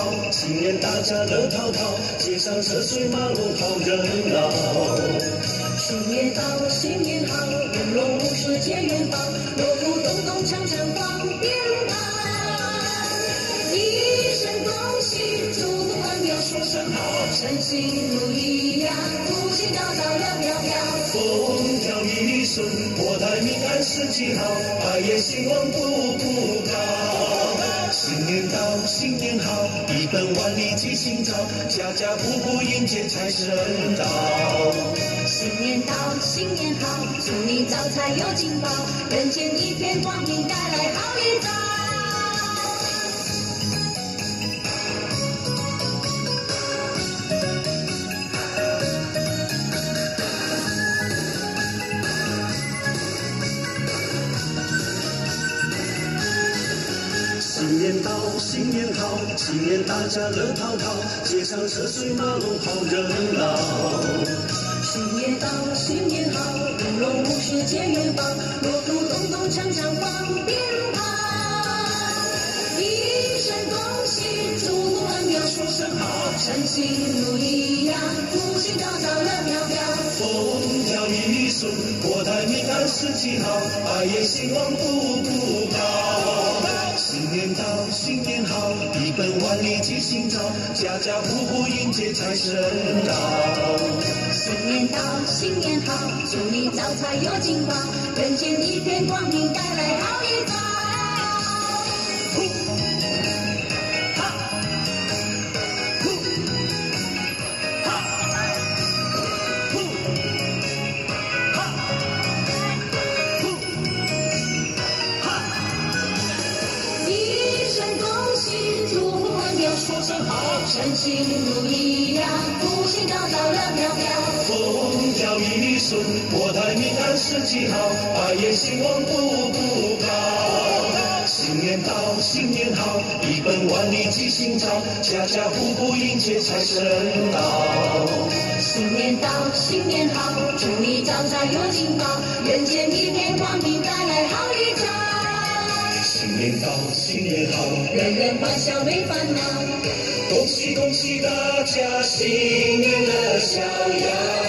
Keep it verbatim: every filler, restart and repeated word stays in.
好，新年大家乐淘淘，街上车水马龙好热闹。 新年到，新年好，舞龙舞狮结元宝，锣鼓咚咚锵锵放鞭炮，一声恭喜，祝福朋友说声好，称心如意呀，福气高照乐飘飘， 风调雨丽顺，国泰民安事情好，百业兴旺步步高。新年到，新年好，一本万利吉星照，家家户户迎接财神到。 新年到，新年好，祝你招财有金宝，人间一片光明，带来好运兆。 新年到，新年好，新年大家乐淘淘，街上车水马龙好热闹。 新年到，新年好，舞龙舞狮结元宝，锣鼓咚咚锵锵放鞭炮，一声恭喜，祝福朋友说声好，称心如意呀，福气高照乐飘飘， 风调雨丽顺，国泰民安事情好，百业兴旺步步高。新年到，新年好，一本万利吉星照，家家户户迎接财神到。 新年到，新年好，祝你招财有金宝，人间一片光明，带来好运兆。 呼哈呼哈呼哈呼哈。 一声恭喜，祝福朋友说声好，称心如意呀，福气高照乐飘飘， 风调雨丽顺，国泰民安事情好，百业兴旺步步高。新年到，新年好，一本万利吉星照，家家户户迎接财神到。 新年到，新年好，祝你招财有金宝，人间一片光明，带来好运兆。 新年到，新年好， 人人欢笑没烦恼， 恭喜恭喜大家，新年乐逍遥。